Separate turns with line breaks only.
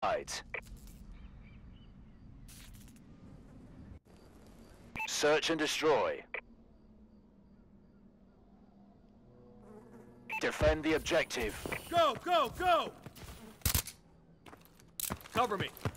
sides. Search and destroy. Defend the objective.
Go, go, go! Cover me.